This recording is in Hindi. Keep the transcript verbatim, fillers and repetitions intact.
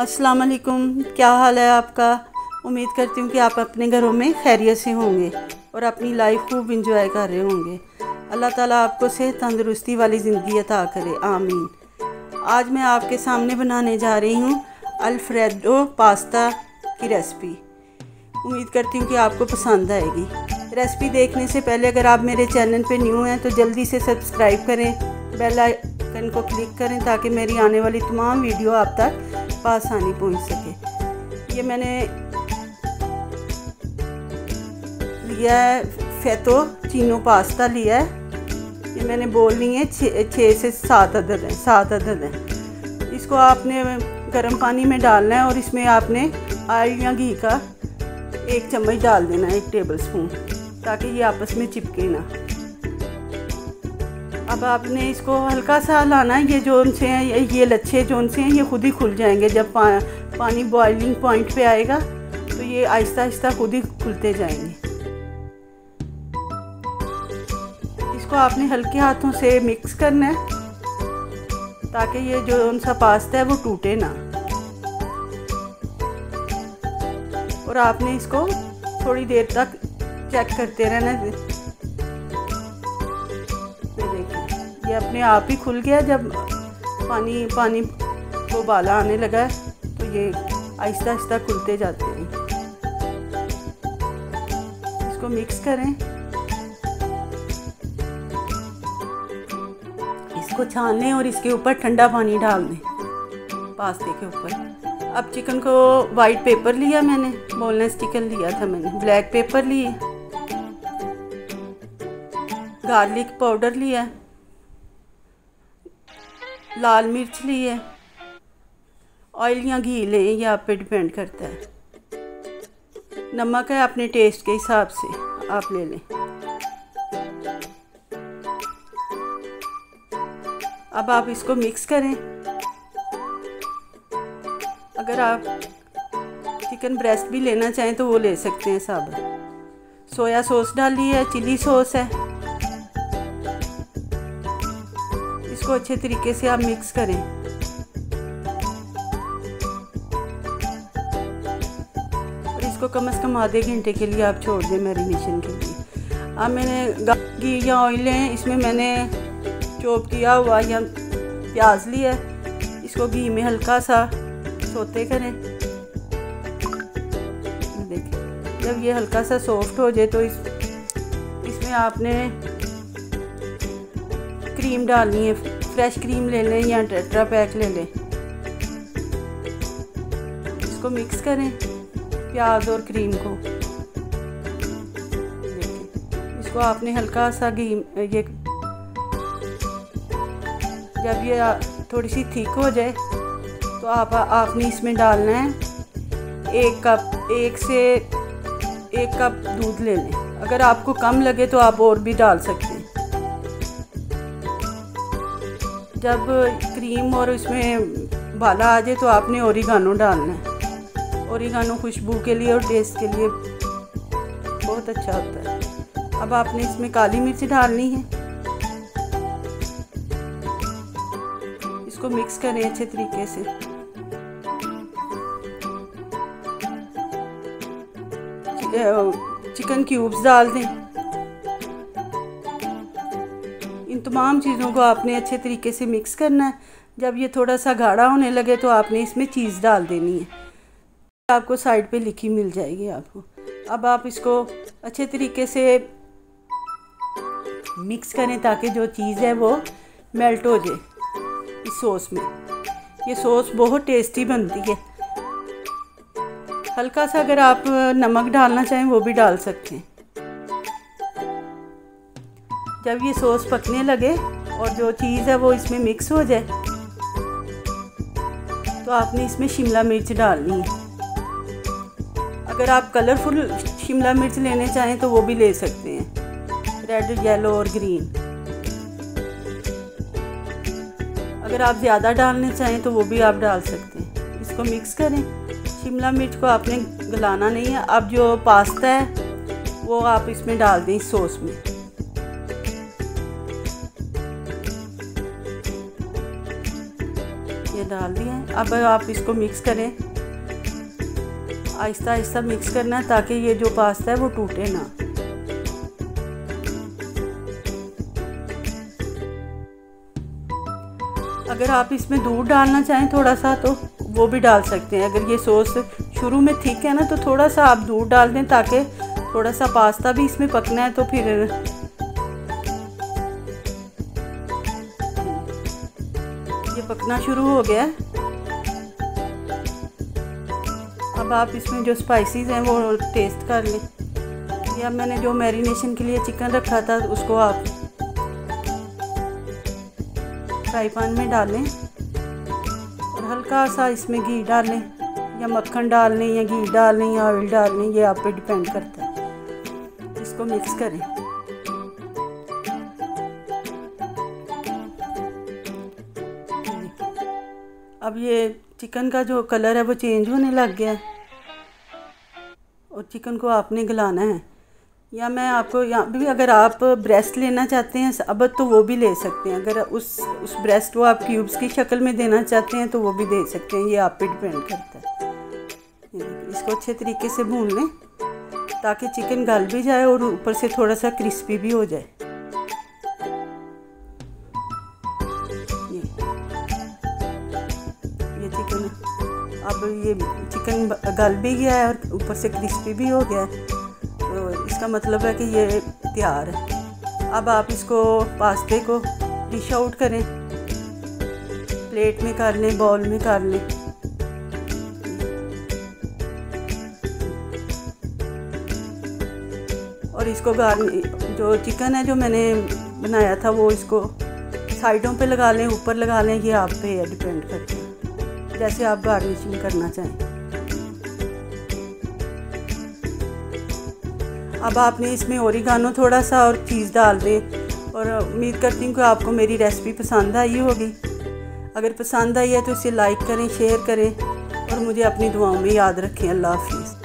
अस्सलाम वालेकुम, क्या हाल है आपका। उम्मीद करती हूँ कि आप अपने घरों में खैरियत से होंगे और अपनी लाइफ खूब इंजॉय कर रहे होंगे। अल्लाह ताला आपको सेहत तंदुरुस्ती वाली ज़िंदगी अता करे, आमीन। आज मैं आपके सामने बनाने जा रही हूँ अल्फ्रेडो पास्ता की रेसिपी। उम्मीद करती हूँ कि आपको पसंद आएगी। रेसिपी देखने से पहले अगर आप मेरे चैनल पे न्यू हैं तो जल्दी से सब्सक्राइब करें, बेल आइकन को क्लिक करें ताकि मेरी आने वाली तमाम वीडियो आप तक आसानी पहुंच सके। ये मैंने लिया है फेतो चीनो पास्ता लिया है। ये मैंने बोल ली है छः से सात अदद है सात अदद है। इसको आपने गर्म पानी में डालना है और इसमें आपने ऑयल या घी का एक चम्मच डाल देना है, एक टेबल स्पून, ताकि ये आपस में चिपके ना। अब आपने इसको हल्का सा लाना है। ये जोन से हैं, ये लच्छे जोन से हैं, ये खुद ही खुल जाएंगे। जब पा, पानी बॉइलिंग पॉइंट पे आएगा तो ये आहिस्ता आहिस्ता खुद ही खुलते जाएंगे। इसको आपने हल्के हाथों से मिक्स करना है ताकि ये जो उनसा पास्ता है वो टूटे ना। और आपने इसको थोड़ी देर तक चेक करते रहना। ये अपने आप ही खुल गया। जब पानी पानी को उबाला आने लगा तो ये आहिस्ता आहिस्ता खुलते जाते हैं। इसको मिक्स करें, इसको छान लें और इसके ऊपर ठंडा पानी डाल दें पास्ते के ऊपर। अब चिकन को वाइट पेपर लिया मैंने, बोनलेस चिकन लिया था मैंने, ब्लैक पेपर लिए, गार्लिक पाउडर लिया, लाल मिर्च ली है, ऑयल या घी लें, ये आप पे डिपेंड करता है। नमक है अपने टेस्ट के हिसाब से आप ले लें। अब आप इसको मिक्स करें। अगर आप चिकन ब्रेस्ट भी लेना चाहें तो वो ले सकते हैं साबुत। सोया सॉस डाली है, चिली सॉस है। इसको अच्छे तरीके से आप मिक्स करें। और इसको कम से कम आधे घंटे के लिए आप छोड़ दें मैरिनेशन के लिए। अब मैंने घी या ऑयल है, इसमें मैंने चॉप किया हुआ या प्याज लिया है। इसको घी में हल्का सा सोते करें। देखिए जब ये हल्का सा सॉफ्ट हो जाए तो इस इसमें आपने क्रीम डालनी है। फ्रेश क्रीम ले लें या टेट्रा पैक ले लें। इसको मिक्स करें प्याज और क्रीम को। देखिए इसको आपने हल्का सा घी, ये जब ये थोड़ी सी थिक हो जाए तो आप आपने इसमें डालना है एक कप एक से एक कप दूध ले लें। अगर आपको कम लगे तो आप और भी डाल सकते हैं। जब क्रीम और इसमें भाला आ जाए तो आपने ओरिगानो डालना है। ओरिगानो खुशबू के लिए और टेस्ट के लिए बहुत अच्छा होता है। अब आपने इसमें काली मिर्च डालनी है। इसको मिक्स करें अच्छे तरीके से। चिकन क्यूब्स डाल दें। इन तमाम चीज़ों को आपने अच्छे तरीके से मिक्स करना है। जब ये थोड़ा सा गाढ़ा होने लगे तो आपने इसमें चीज़ डाल देनी है। आपको साइड पे लिखी मिल जाएगी आपको। अब आप इसको अच्छे तरीके से मिक्स करें ताकि जो चीज़ है वो मेल्ट हो जाए इस सॉस में। ये सॉस बहुत टेस्टी बनती है। हल्का सा अगर आप नमक डालना चाहें वो भी डाल सकते हैं। जब ये सॉस पकने लगे और जो चीज़ है वो इसमें मिक्स हो जाए तो आपने इसमें शिमला मिर्च डालनी है। अगर आप कलरफुल शिमला मिर्च लेने चाहें तो वो भी ले सकते हैं, रेड, येलो और ग्रीन। अगर आप ज़्यादा डालने चाहें तो वो भी आप डाल सकते हैं। इसको मिक्स करें। शिमला मिर्च को आपने गलाना नहीं है। अब जो पास्ता है वो आप इसमें डाल दें इस सॉस में। ये ये डाल दिया है। अब आप इसको मिक्स करें, आहिस्ता आहिस्ता मिक्स करना है ताकि ये जो पास्ता है वो टूटे ना। अगर आप इसमें दूध डालना चाहें थोड़ा सा तो वो भी डाल सकते हैं। अगर ये सॉस शुरू में ठीक है ना तो थोड़ा सा आप दूध डाल दें ताकि थोड़ा सा पास्ता भी इसमें पकना है। तो फिर ये पकना शुरू हो गया है। अब आप इसमें जो स्पाइसेस हैं वो टेस्ट कर लें। या मैंने जो मैरिनेशन के लिए चिकन रखा था उसको आप फ्राई पैन में डालें और हल्का सा इसमें घी डालें या मक्खन डाल लें या घी डाल लें या ऑयल डाल लें, ये आप पे डिपेंड करता है। इसको मिक्स करें। अब ये चिकन का जो कलर है वो चेंज होने लग गया है और चिकन को आपने गलाना है। या मैं आपको यहाँ भी, अगर आप ब्रेस्ट लेना चाहते हैं अब तो वो भी ले सकते हैं। अगर उस उस ब्रेस्ट को आप क्यूब्स की शक्ल में देना चाहते हैं तो वो भी दे सकते हैं, ये आप पे डिपेंड करता है। इसको अच्छे तरीके से भून लें ताकि चिकन गल भी जाए और ऊपर से थोड़ा सा क्रिस्पी भी हो जाए। ये ये चिकन, अब ये चिकन गल भी गया है और ऊपर से क्रिस्पी भी हो गया है, तो इसका मतलब है कि ये तैयार है। अब आप इसको पास्ते को डिश आउट करें, प्लेट में कर लें, बाउल में कर लें। और इसको गार्नि जो चिकन है जो मैंने बनाया था वो इसको साइडों पे लगा लें, ऊपर लगा लें, ये आप पे डिपेंड करता है जैसे आप गार्निशिंग करना चाहें। अब आपने इसमें ओरिगानो थोड़ा सा और चीज़ डाल दें और उम्मीद करती हूँ कि आपको मेरी रेसिपी पसंद आई होगी। अगर पसंद आई है तो इसे लाइक करें, शेयर करें और मुझे अपनी दुआओं में याद रखें। अल्लाह हाफिज़।